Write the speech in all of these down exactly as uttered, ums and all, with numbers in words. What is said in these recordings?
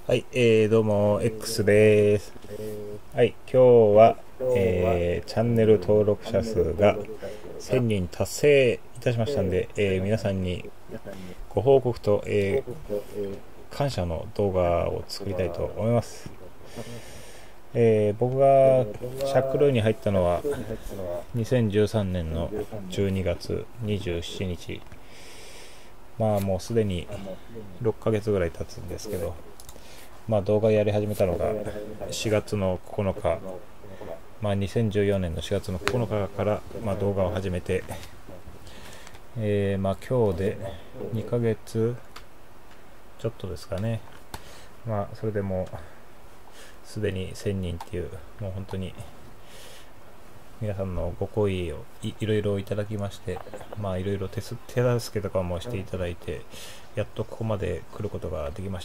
はい、えー、どうも X です。はい、今日は、えー、チャンネル登録者数がせんにん達成いたしましたんで、えー皆さんにご報告と、えー感謝の動画を作りたいと思います。えー僕がシャックルーに入ったのはにせんじゅうさんねんのじゅうにがつにじゅうしちにち。まあもうすでにろっかげつぐらい経つんですけど、まあ動画やり始めたのがしがつのここのか、まあ、にせんじゅうよねんのしがつのここのかから、まあ、動画を始めて、えーまあ、今日でにかげつちょっとですかね。まあそれでもうすでにせんにんっていう、もう本当に皆さんのご好意を い, いろいろいただきまして、まあいろいろ手す手助けとかもしていただいて、やっとここまで来ることができました。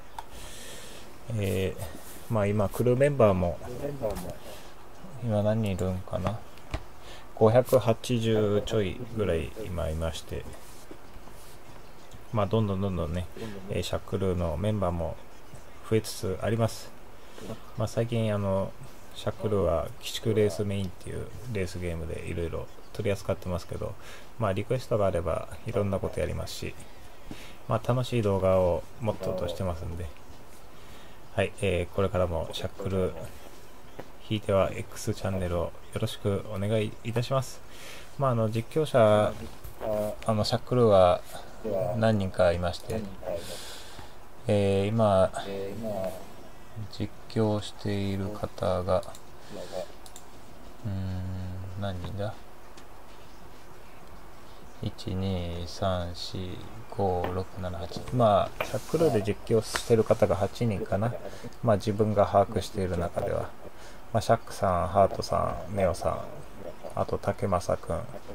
えーまあ今来るメンバーも今何人いるんかな、ごひゃくはちじゅうちょいぐらい今いまして、まあどんどんどんどんね、えーシャックルーのメンバーも増えつつあります。まあ最近あのシャックルーは鬼畜レースメインっていうレースゲームでいろいろ取り扱ってますけど、まあリクエストがあればいろんなことやりますし、まあ楽しい動画をモットーとしてますんで、はい、えーこれからもシャックルー、ひいては X チャンネルをよろしくお願いいたします。まああの実況者、あのシャックルーは何人かいまして、えー今実況している方がうーん何人だ、いち、に、さん、よん、ご、ろく、なな、はち、まあシャックルーで実況している方がはちにんかな。まあ自分が把握している中では、まあ、シャックさん、ハートさん、ネオさん、あと竹正くん、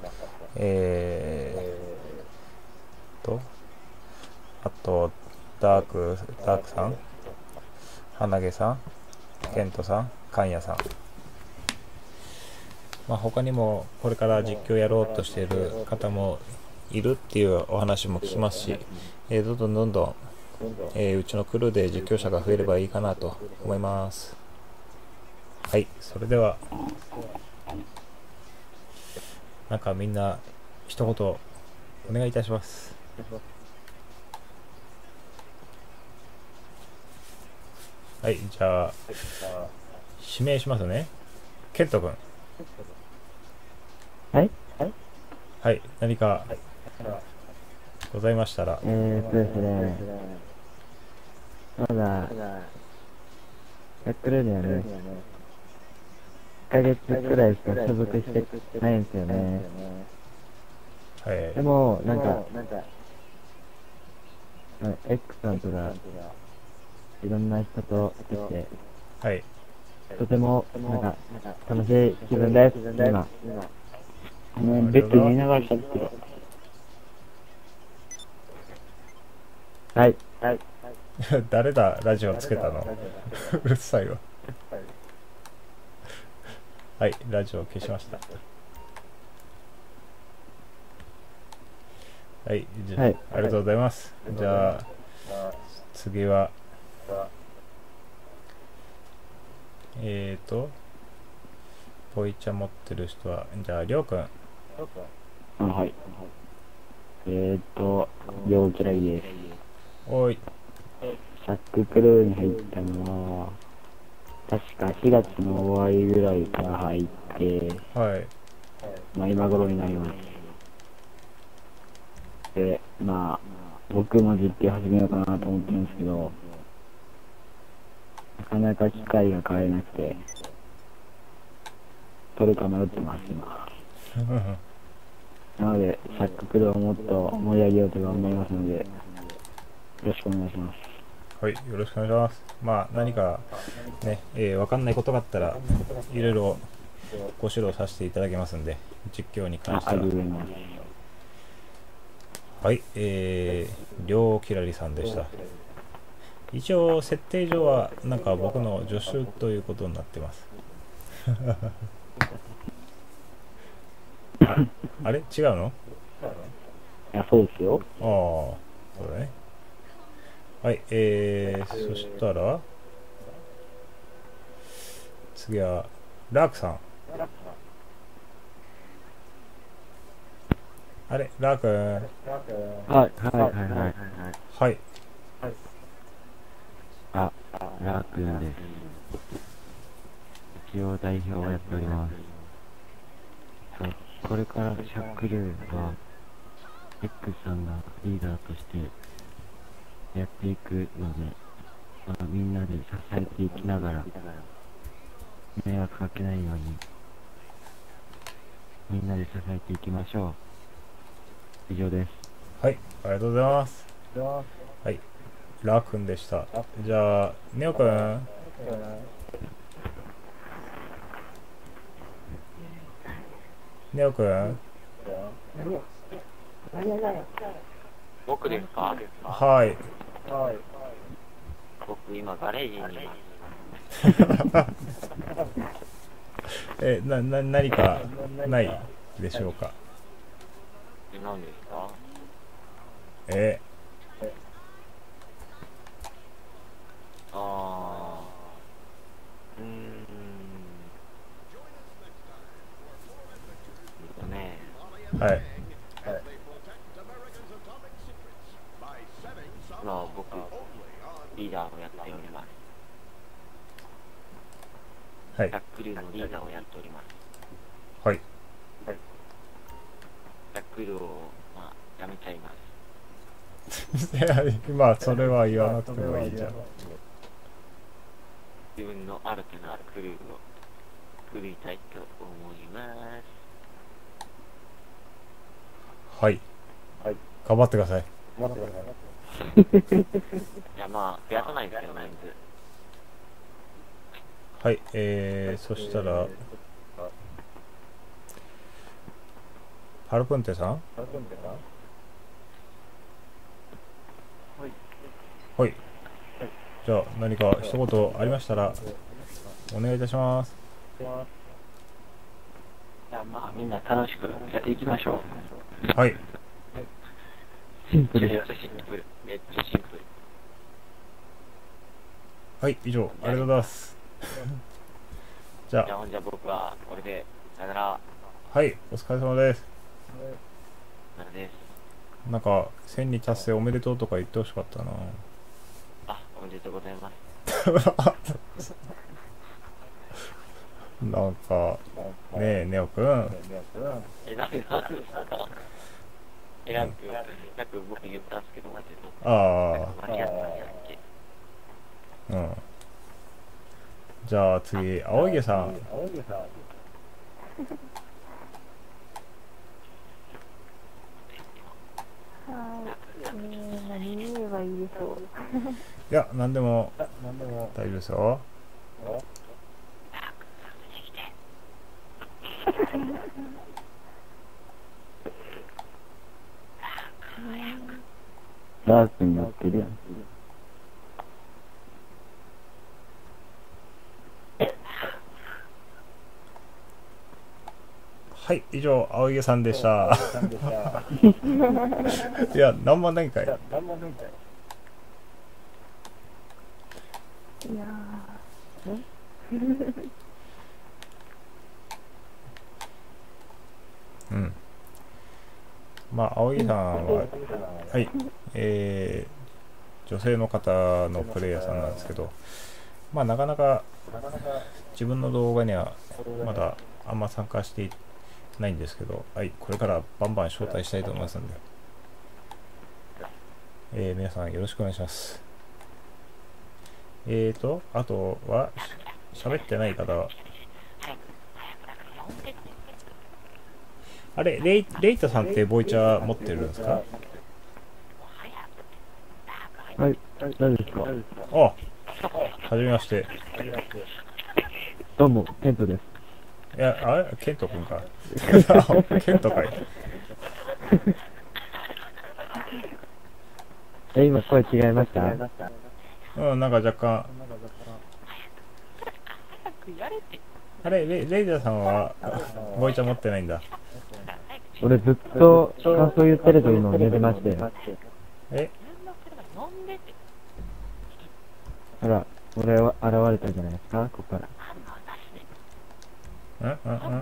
えーとあとダークダークさん、花毛さん、ケントさん、カンヤさん、まあ、他にもこれから実況やろうとしている方もいるっていうお話も聞きますし、えーどんどんどんどん、えーうちのクルーで実況者が増えればいいかなと思います。はい、それではなんかみんな一言お願いいたします。はい、じゃあ指名しますね。ケント君。 はい。 はい、何かございましたら。 えーっとですね、まだ、やってるにはね、いっかげつくらいしか所属してないんですよね。 はい。 でも、なんか、あ X さんとか、いろんな人とできて、 はい。 とても、なんか、楽しい気分です、今。あの、ベッドにありがとうございま寝ながら喋ってる。はい。 す。誰だラジオつけたの。うるさいわ。はい、ラジオ消しました。はい、じゃはい。 ありがとうございます。じゃあ次はえーとポイチャ持ってる人は、じゃありょうくん。 あ、はい。えーっと、陽キャラいです。 おい。 シャッククルーに入ったのは、確かしがつの終わりぐらいから入って、 はい。 まあ今頃になります。で、まあ、僕も実験始めようかなと思ってるんですけど、なかなか機会が買えなくて、取るか迷ってます、今。なので、シャッククルーをもっと盛り上げようと頑張りますので、よろしくお願いします。 はい、よろしくお願いします。まあ何かね、えー、わかんないことがあったらいろいろご指導させていただきますんで、実況に関あ、 しては。 ありがとうございます。 はい、えー、りょうきらりさんでした。一応設定上はなんか僕の助手ということになってます。ああれ違うの？ いや、そうですよ。 ああ、そうだね。 はい、えー、そしたら、次は、ラークさん。あれ、ラーク。 はい、はい、はい、はい。 はい。 あ、ラークンです。一応代表をやっております。そうこれからシャックルは、X さんがリーダーとしてやっていくので、まあ、みんなで支えていきながら、迷惑かけないように、みんなで支えていきましょう。以上です。 はい、ありがとうございます。はい、ラーくんでした。じゃあ、ネオくん。ネオくん。 僕ですか？ はい。 僕今ガレージにいます。 え、な、な、何かないでしょうか。 え、何ですか？ えあー、うーん。えっとね、 はい。 今は僕、リーダーをやっております。 はい。 ジャックルーのリーダーをやっております。 はい。 ジャックルーを、まあ、やめちゃいます。 いや、今、それは言わなくてもいいじゃん。 自分の新たなクルーを作りたいと思います。 はい。頑張ってください。 いや、まあ、増やさないですけど、人数。 はい、えー、そしたら、ハルプンテさん。はい。じゃあ、何か一言ありましたら、お願いいたします。 いや、まあ、みんな楽しくやっていきましょう。 はい。 シンプル。 シンプル。めっちゃシンプル。 はい、以上、ありがとうございます。じゃじゃあ、 あ、 ほんじゃ僕は、これで、さよなら。 はい、お疲れ様です。 なんです。 なんか、せんに達成おめでとうとか言ってほしかったな。 あ、おめでとうございます。 なんか、ねえ、ネオくん。 え、なんでなんですか？え、なんか、なんか僕言ったんですけど、待ってと。 あ間違ったんやっけ？ あ、うん。じゃあ次、青池さん。 はい、えー、何言えばいいでしょう。 いや、なんでも大丈夫ですよ。 ラークンやってるやん。 はい、以上、青池さんでした。いや、なんもないんかい。 いやー、 うん。まあ、青池さんは、はい、えー、女性の方のプレイヤーさんなんですけど、まあ、なかなか自分の動画にはまだあんま参加してないんですけど、はい、これからバンバン招待したいと思いますので、えー、皆さんよろしくお願いします。えーと、あとは、喋ってない方は、あれ、レイ、レイタさんってボイチャー持ってるんですか？ はい、誰ですか？ あ、はじめまして。 どうも、ケントです。 いや、あれ、ケント君か。ケントかい。 え、今声違いました？ うん、なんか若干。あれ、レイ、レイタさんは、ボイチャー持ってないんだ。 俺ずっと感想言ってるというのを寝てまして。 えほら、俺は現れたじゃないですか、ここから。 うんうんうん。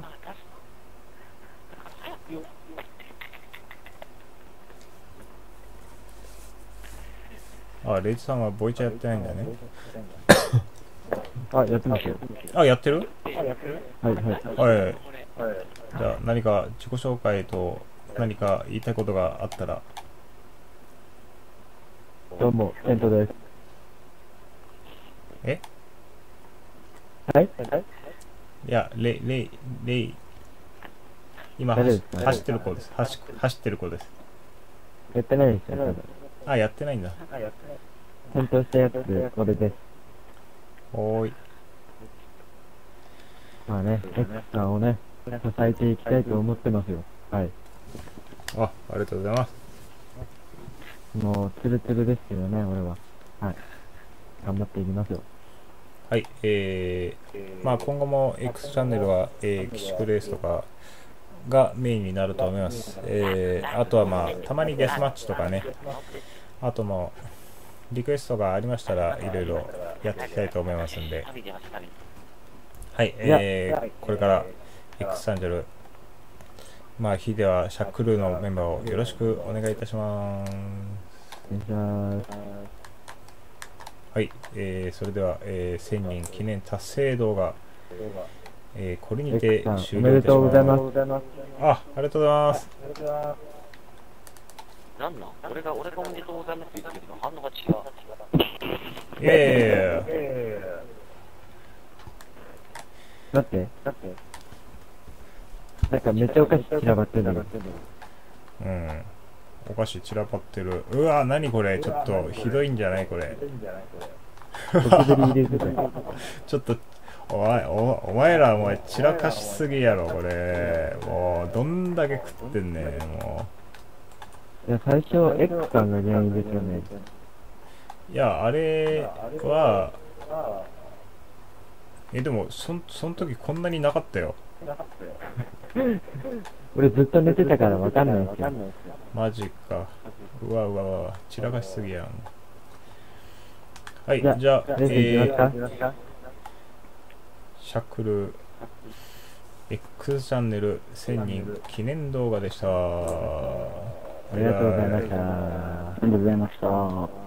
あ、レイジさんはボイチャやってないんだね。 あ、やってますよ。 あ、やってる？ はいはい。 はい。じゃあ何か自己紹介と何か言いたいことがあったら。 どうも、エントです。 え？ はいいや、レイ、レイ、レイ。今走誰ですか？ 走ってる子です。走走ってる子です。 やってないですよ、多分。 あ、やってないんだ。 戦闘したやつ、俺です。 おーい。 まあね、X さんをね、支えていきたいと思ってますよ。はい。 あ、ありがとうございます。 もう、ツルツルですけどね、俺は。はい。頑張っていきますよ。 はい、えー、まあ今後も X チャンネルは、えー、寄宿レースとかがメインになると思います。えー、あとはまあ、たまにデスマッチとかね、あともリクエストがありましたらいろいろやっていきたいと思いますんで、はい、えー、これから X チャンネル、まあ、ヒデはシャックルーのメンバーをよろしくお願いいたします。 お願いします。 はい、えー、それでは、えー、せんにん記念達成動画、えー、これにて X さん、 終おめで了いたします。 とうございます。 あ、ありがとうございます。 なんなん俺が、俺がおめでとうございますって言ってるけど、反応が違う。 イエーイ。 だって、なんかめっちゃお菓子散らばってるんだけど。 うん。お菓子散らばってる。うわ、何これ。ちょっとひどいんじゃないこれ。 ゴキブリ入れてた。 ちょっと、お前、お、お前らお前散らかしすぎやろ、これ。もう、どんだけ食ってんねん、もいや、最初、X さんが原因ですよね。 う。いや、あれは、え、でも、そん、その時こんなになかったよ。 俺ずっと寝てたからわかんないですよ。 マジか。うわうわうわ、散らかしすぎやん。はい、 じゃあ、 じゃあ、 レースえ行きますか？ ー、シャックル X チャンネルせんにん記念動画でした。 ありがとうございました。 ありがとうございました。